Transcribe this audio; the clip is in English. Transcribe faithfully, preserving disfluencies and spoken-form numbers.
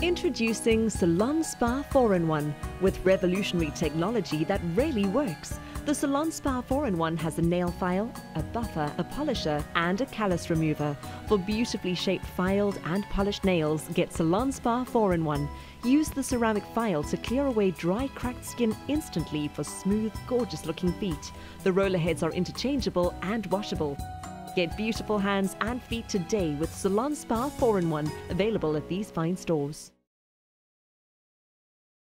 Introducing Salon Spa four in one with revolutionary technology that really works. The Salon Spa four in one has a nail file, a buffer, a polisher and a callus remover. For beautifully shaped filed and polished nails, get Salon Spa four in one. Use the ceramic file to clear away dry, cracked skin instantly for smooth, gorgeous looking feet. The roller heads are interchangeable and washable. Get beautiful hands and feet today with Salon Spa four in one, available at these fine stores.